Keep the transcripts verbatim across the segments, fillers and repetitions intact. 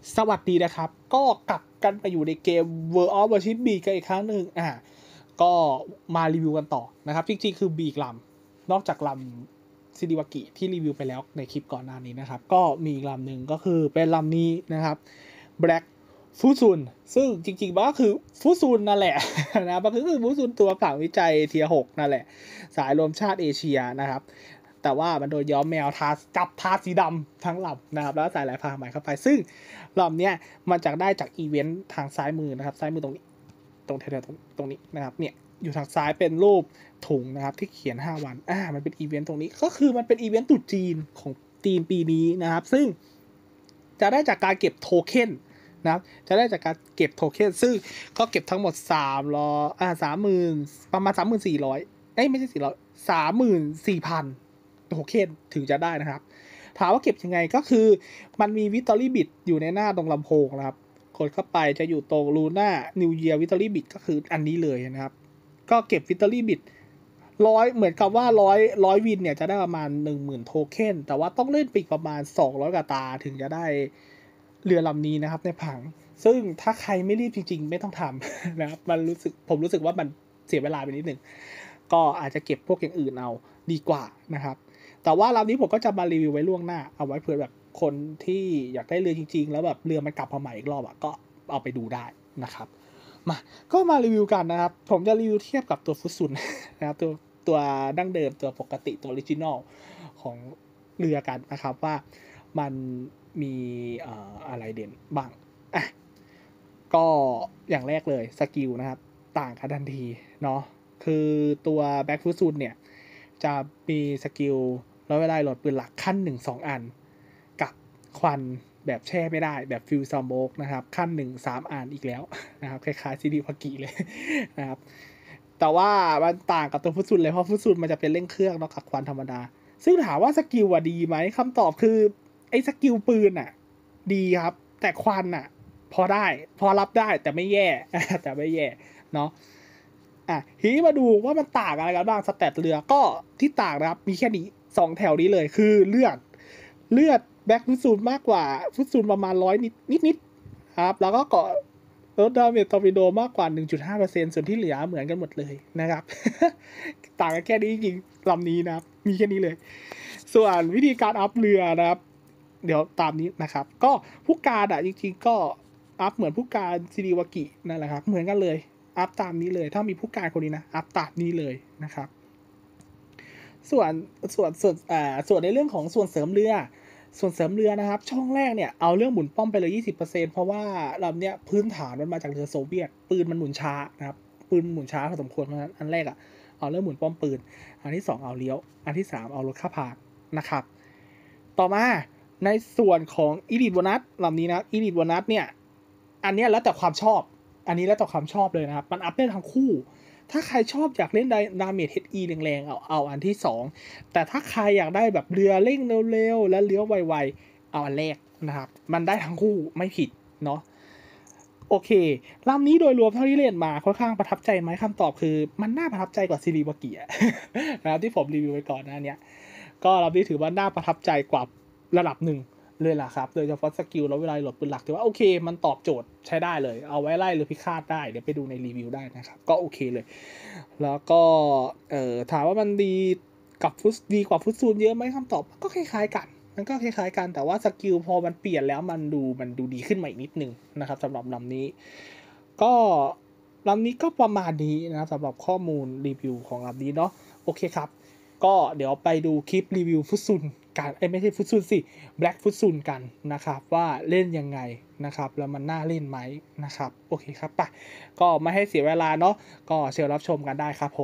สวัสดีนะครับก็กลับกันไปอยู่ในเกม World of Warship B กันอีกครั้งหนึ่งอ่ะก็มารีวิวกันต่อนะครับจริงๆคือ B อีกลำนอกจากลำซิดิวากิที่รีวิวไปแล้วในคลิปก่อนหน้านี้นะครับก็มีอีกลำหนึ่งก็คือเป็นลำนี้นะครับ Black ฟูซุนซึ่งจริงๆมันก็คือฟูซุนนั่นแหละนะมันก็คือฟูซุนตัวฝั่งวิจัยเทียร์หกนั่นแหละสายรวมชาติเอเชียนะครับแต่ว่ามันโดนย้อมแมวทาจับทาสีดำทั้งลำนะครับแล้วใส่ลายพรางใหม่เข้าไปซึ่งลำเนี้ยมันจะได้จากอีเวนต์ทางซ้ายมือนะครับซ้ายมือตรงนี้ตรงแถวๆตรงตรงนี้นะครับเนี่ยอยู่ทางซ้ายเป็นรูปถุงนะครับที่เขียนห้าวันอ่ามันเป็นอีเวนต์ตรงนี้ก็คือมันเป็นอีเวนต์ตรุษจีนของจีนปีนี้นะครับซึ่งจะได้จากการเก็บโทเค็นนะครับจะได้จากการเก็บโทเค็นซึ่งก็เก็บทั้งหมดสามร้อยอ่าสามหมื่นประมาณสามหมื่นสี่ร้อยเอ้ยไม่ใช่สี่ร้อยสามหมื่นสี่พันโทเค็นถึงจะได้นะครับถามว่าเก็บยังไงก็คือมันมีวิตตอรี่บิตอยู่ในหน้าตรงลำโพงนะครับกดเข้าไปจะอยู่ตรงรูน่านิวเยียร์วิตตอรี่บิตก็คืออันนี้เลยนะครับก็เก็บวิตตอรี่บิตร้อยเหมือนกับว่าร้อยร้อยวินเนี่ยจะได้ประมาณหนึ่งหมื่นโทเค็นแต่ว่าต้องเล่นปีกประมาณสองร้อยกว่าตาถึงจะได้เรือลำนี้นะครับในผังซึ่งถ้าใครไม่รีบจริงๆไม่ต้องทำนะครับมันรู้สึกผมรู้สึกว่ามันเสียเวลาไปนิดหนึ่งก็อาจจะเก็บพวกอย่างอื่นเอาดีกว่านะครับแต่ว่าลำนี้ผมก็จะมารีวิวไว้ล่วงหน้าเอาไว้เผื่อแบบคนที่อยากได้เรือจริงๆแล้วแบบเรือมันกลับมาใหม่อีกรอบอ่ะก็เอาไปดูได้นะครับมาก็มารีวิวกันนะครับผมจะรีวิวเทียบกับตัวฟุตซุนนะครับตัวตัวดั้งเดิมตัวปกติตัวออริจินอลของเรือกันนะครับว่ามันมีเอ่ออะไรเด่นบ้างอ่ะก็อย่างแรกเลยสกิลนะครับต่างกันทันทีเนาะคือตัวแบ็คฟุตซุนเนี่ยจะมีสกิลแล้วเวลาโหลดปืนหลักขั้นหนึ่งสองอันกับควันแบบแช่ไม่ได้แบบฟิวซัมโบกนะครับขั้นหนึ่งสามอันอีกแล้วนะครับคล้ายๆซีดีพากิเลยนะครับแต่ว่ามันต่างกับตัวฟุตซุนเลยเพราะฟุตซุนมันจะเป็นเร่งเครื่องเนาะกับควันธรรมดาซึ่งถามว่าสกิลอะดีไหมคำตอบคือไอ้สกิลปืนอะดีครับแต่ควันอะพอได้พอรับได้แต่ไม่แย่แต่ไม่แย่เนาะอ่ะทีนี้มาดูว่ามันต่างอะไรกันบ้างสแตทเรือก็ที่ต่างนะครับมีแค่นี้สองแถวนี้เลยคือเลือดเลือดแบ็คฟุตซูนมากกว่าฟุตซูนประมาณร้อยนิดนิดนิดครับแล้วก็เกาะรถดาเมจตอร์ปิโดมากกว่า หนึ่งจุดห้าเปอร์เซ็นต์ ส่วนที่เหลือเหมือนกันหมดเลยนะครับ ต่างกันแค่นี้จริงลำนี้นะครับมีแค่นี้เลยส่วนวิธีการอัพเรือนะครับเดี๋ยวตามนี้นะครับก็ผู้การอ่ะจริงๆก็อัพเหมือนผู้การซิริวากินั่นแหละครับเหมือนกันเลยอัพตามนี้เลยถ้ามีผู้การคนนี้นะอัพตามนี้เลยนะครับส่วนส่วนส่วนอ่าส่วนในเรื่องของส่วนเสริมเรือส่วนเสริมเรือนะครับช่องแรกเนี่ยเอาเรื่องหมุนป้อมไปเลย ยี่สิบเปอร์เซ็นต์ เพราะว่าลำเนี้ยพื้นฐานมันมาจากเรือโซเวียตปืนมันหมุนช้านะครับปืนหมุนช้าพอสมควรเพราะฉะนั้นอันแรกอ่ะเอาเรื่องหมุนป้อมปืนอันที่สองเอาเลี้ยวอันที่สามเอารถข้าพานนะครับต่อมาในส่วนของอีลิทโบนัสลำนี้นะอีลิทโบนัสเนี่ยอันนี้แล้วแต่ความชอบอันนี้แล้วแต่ความชอบเลยนะครับมันอัพได้ทั้งคู่ถ้าใครชอบอยากเล่นดาเมจ เอช อี แรงๆเอาเอาอันที่สองแต่ถ้าใครอยากได้แบบเรือเร่งเร็วๆและเลี้ยวไวๆเอาอันแรกนะครับมันได้ทั้งคู่ไม่ผิดเนาะโอเคลำนี้โดยรวมเท่าที่เล่นมาค่อนข้างประทับใจไหมคำตอบคือมันน่าประทับใจกว่าซิริวากินะครับที่ผมรีวิวไปก่อนหน้านี้ก็ลำนี้ถือว่าน่าประทับใจกว่าระดับหนึ่งเลยล่ะครับโดยเฉพาะสกิลแล้วเวลาโหลดปืนหลักถือว่าโอเคมันตอบโจทย์ใช้ได้เลยเอาไว้ไล่หรือพิฆาตได้เดี๋ยวไปดูในรีวิวได้นะครับก็โอเคเลยแล้วก็เอ่อถามว่ามันดีกับฟุตดีกว่าฟุตซูนเยอะไหมคำตอบก็คล้ายๆกันมันก็คล้ายๆกันแต่ว่าสกิลพอมันเปลี่ยนแล้วมันดูมันดูดีขึ้นมาอีกนิดนึงนะครับสำหรับลำนี้ก็ลำนี้ก็ประมาณนี้นะสำหรับข้อมูลรีวิวของลำนี้เนาะโอเคครับก็เดี๋ยวไปดูคลิปรีวิวฟุตซูนกันไอ้ไม่ใช่ฟุตซูนสิแบล็กฟุตซูนกันนะครับว่าเล่นยังไงนะครับแล้วมันน่าเล่นไหมนะครับโอเคครับป่ะก็ไม่ให้เสียเวลาเนาะก็เชิญรับชมกันได้ครับผม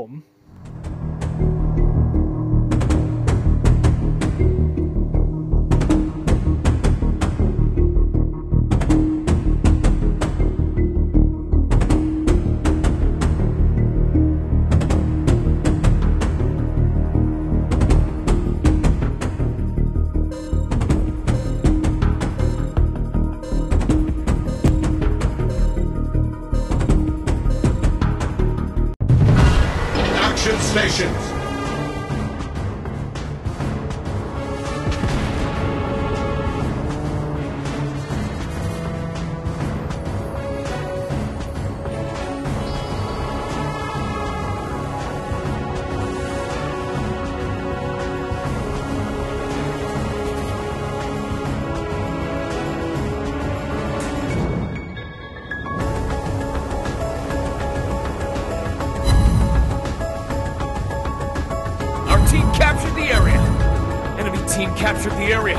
Stations. captured the area.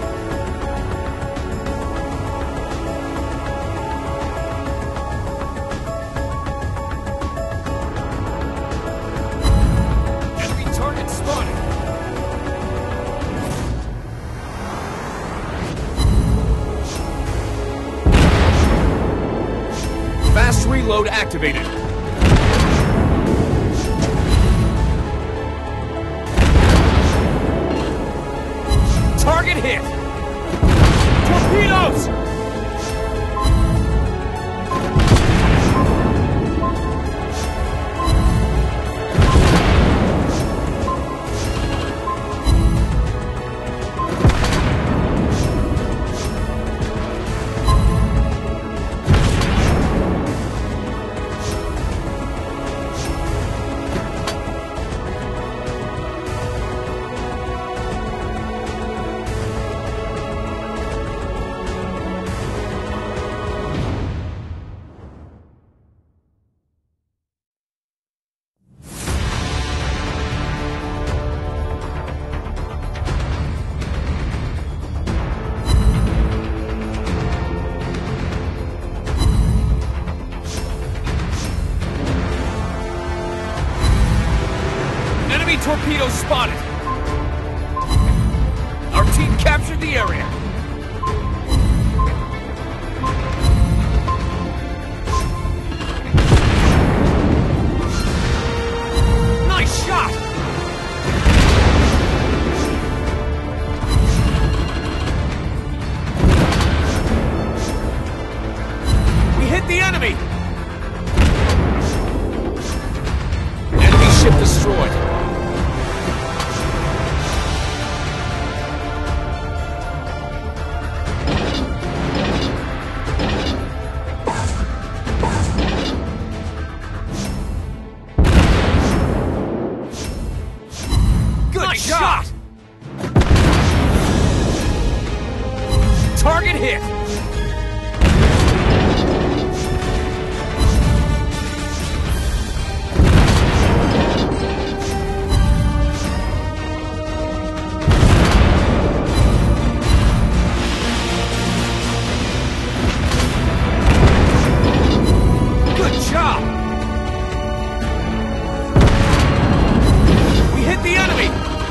Enemy target spotted. Fast reload activated. Target hit! Torpedoes! Enemy torpedoes spotted! Our team captured the area! Nice shot! We hit the enemy! Enemy ship destroyed! Good shot! Target hit! Good job! We hit the enemy!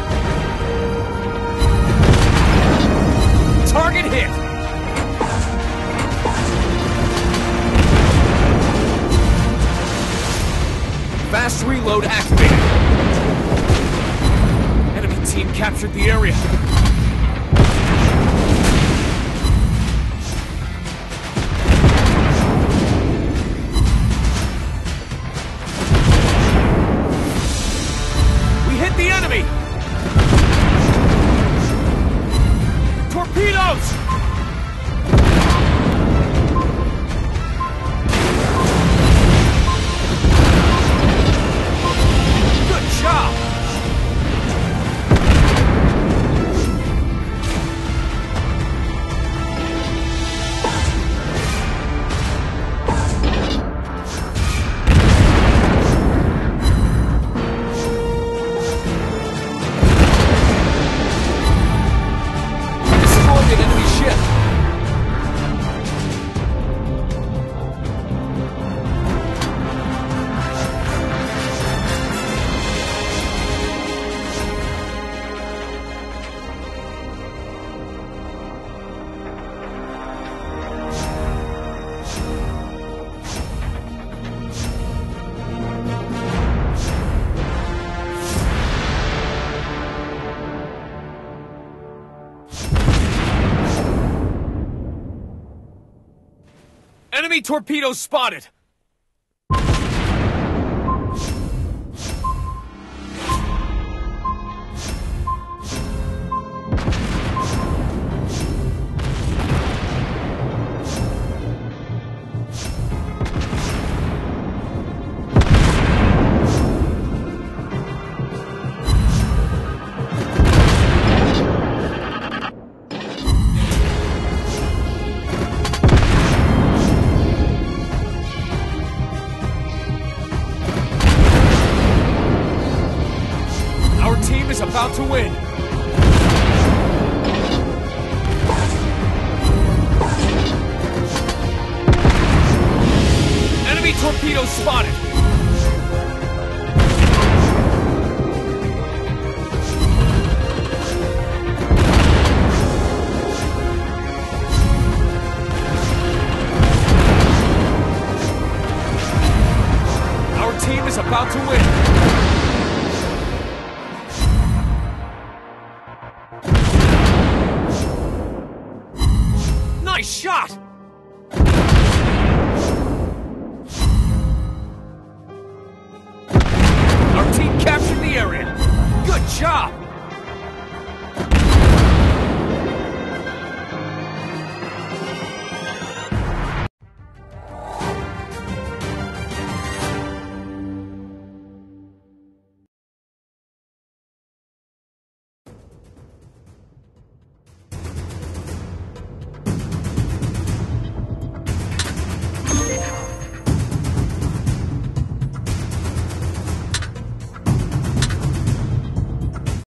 Target hit! Fast reload activated. Enemy team captured the area. We hit the enemy! Torpedoes! Good job! Destroyed an enemy ship. Enemy torpedoes spotted! torpedo spotted! Our team is about to win! Nice shot! Our team captured the area! Good job!